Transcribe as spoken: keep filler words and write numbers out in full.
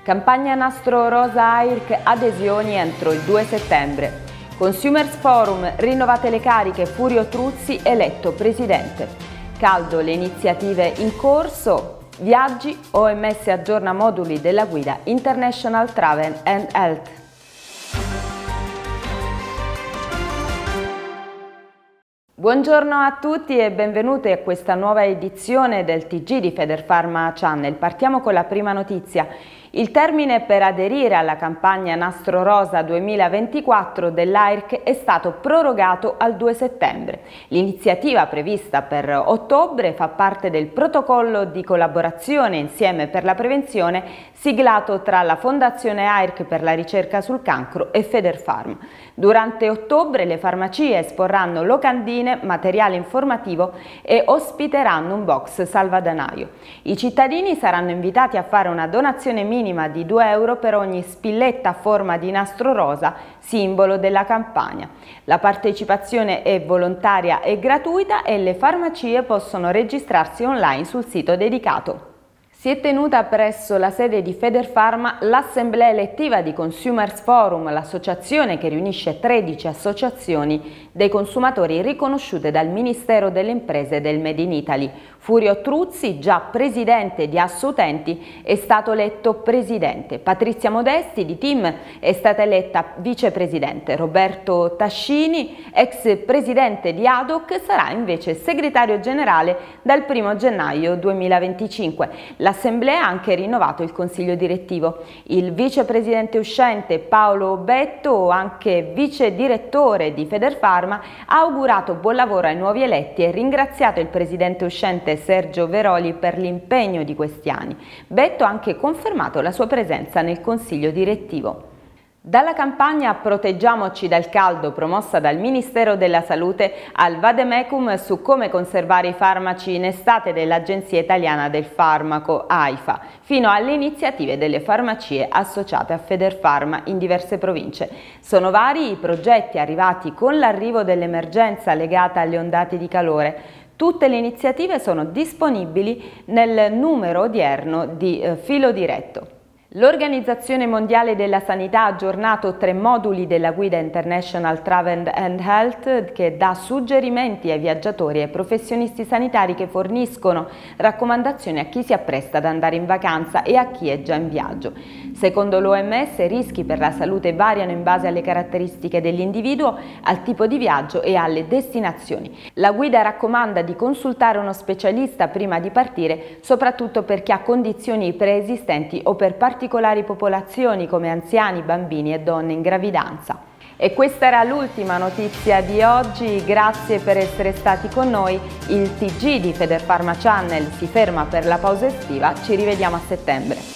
Campagna Nastro Rosa A I R C, adesioni entro il due settembre. Consumers Forum, rinnovate le cariche, Furio Truzzi eletto presidente. Caldo le iniziative in corso, viaggi, O M S aggiorna moduli della guida International Travel and Health. Buongiorno a tutti e benvenuti a questa nuova edizione del T G di Federpharma Channel. Partiamo con la prima notizia. Il termine per aderire alla campagna Nastro Rosa duemilaventiquattro dell'A I R C è stato prorogato al due settembre. L'iniziativa prevista per ottobre fa parte del protocollo di collaborazione Insieme per la Prevenzione siglato tra la Fondazione A I R C per la ricerca sul cancro e Federpharma. Durante ottobre le farmacie esporranno locandine, materiale informativo e ospiteranno un box salvadanaio. I cittadini saranno invitati a fare una donazione minima di due euro per ogni spilletta a forma di nastro rosa, simbolo della campagna. La partecipazione è volontaria e gratuita e le farmacie possono registrarsi online sul sito dedicato. Si è tenuta presso la sede di Federpharma l'assemblea elettiva di Consumers Forum, l'associazione che riunisce tredici associazioni dei consumatori riconosciute dal Ministero delle Imprese e del Made in Italy. Furio Truzzi, già presidente di Assoutenti, è stato eletto presidente. Patrizia Modesti di Team è stata eletta vicepresidente. Roberto Tascini, ex presidente di Adoc, sarà invece segretario generale dal primo gennaio duemilaventicinque. L'Assemblea ha anche rinnovato il consiglio direttivo. Il vicepresidente uscente Paolo Betto, anche vice direttore di Federpharma, ha augurato buon lavoro ai nuovi eletti e ringraziato il presidente uscente Sergio Veroli per l'impegno di questi anni. Betto ha anche confermato la sua presenza nel consiglio direttivo. Dalla campagna Proteggiamoci dal caldo promossa dal Ministero della Salute al Vademecum su come conservare i farmaci in estate dell'Agenzia Italiana del Farmaco AIFA, fino alle iniziative delle farmacie associate a Federpharma in diverse province. Sono vari i progetti arrivati con l'arrivo dell'emergenza legata alle ondate di calore. Tutte le iniziative sono disponibili nel numero odierno di eh, Filo Diretto. L'Organizzazione Mondiale della Sanità ha aggiornato tre moduli della guida International Travel and Health che dà suggerimenti ai viaggiatori e ai professionisti sanitari che forniscono raccomandazioni a chi si appresta ad andare in vacanza e a chi è già in viaggio. Secondo l'O M S i rischi per la salute variano in base alle caratteristiche dell'individuo, al tipo di viaggio e alle destinazioni. La guida raccomanda di consultare uno specialista prima di partire, soprattutto per chi ha condizioni preesistenti o per particolari popolazioni come anziani, bambini e donne in gravidanza. E questa era l'ultima notizia di oggi, grazie per essere stati con noi. Il T G di Federpharma Channel si ferma per la pausa estiva, ci rivediamo a settembre.